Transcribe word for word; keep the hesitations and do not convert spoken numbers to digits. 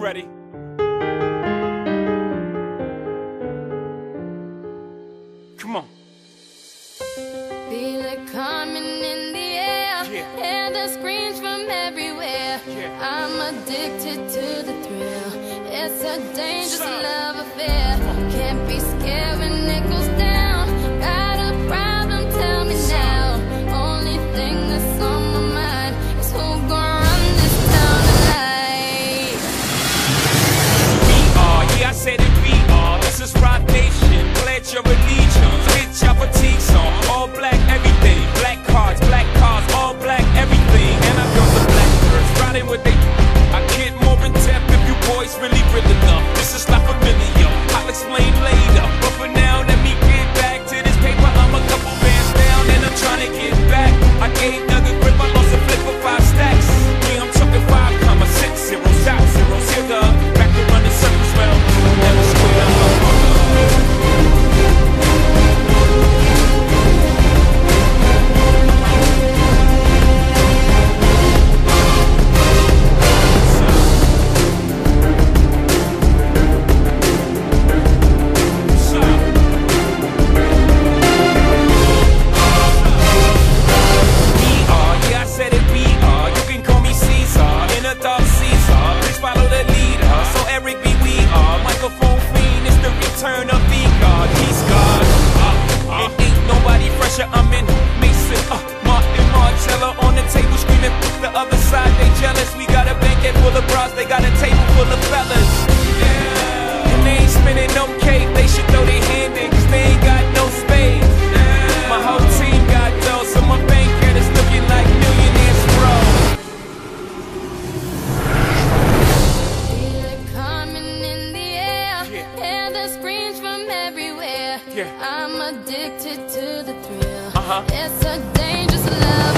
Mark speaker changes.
Speaker 1: ready? Come on.
Speaker 2: Feel it coming in the air.
Speaker 1: Yeah.
Speaker 2: Hear the screams from everywhere.
Speaker 1: Yeah.
Speaker 2: I'm addicted to the thrill. It's a dangerous
Speaker 1: Son.
Speaker 2: love affair. Can't be scared when it goes down. Got a problem? Tell me
Speaker 1: Son.
Speaker 2: now. Only thing that's on my mind is who gon' run this town tonight.
Speaker 1: We are, yeah, I said it, we are. This is Rock Nation. Pledge your allegiance. Hit your fatigue song. All black, everything. Black cards, black cars, all black, everything. And I got the black birds riding with they. I get more in depth if you boys really, really enough. This is not familiar. I'll explain later. But for now, let me get back to this paper. I'm a couple bands down and I'm trying to get back. I gave Doug a grip, I lost a flip for five stacks. Yeah, I'm talking five comma six zero shot zero zero. Back to run the circles well. Never square. Turn up the God, he's God. Uh, uh. It ain't nobody fresher. I'm in Mason, uh, Martin, Marcella on the table screaming. The other side they jealous. We got a banquet full of bras. They got a table full of fellas. Yeah. And they ain't spinning no cake. They should throw their hand in, cause they ain't got no space. Yeah. My whole team got dough, so my bank account is looking like millionaires, bro.
Speaker 2: Feel it coming in the air.
Speaker 1: Yeah.
Speaker 2: Hear the screams from everywhere.
Speaker 1: Yeah.
Speaker 2: I'm addicted to the thrill.
Speaker 1: Uh-huh.
Speaker 2: It's a dangerous love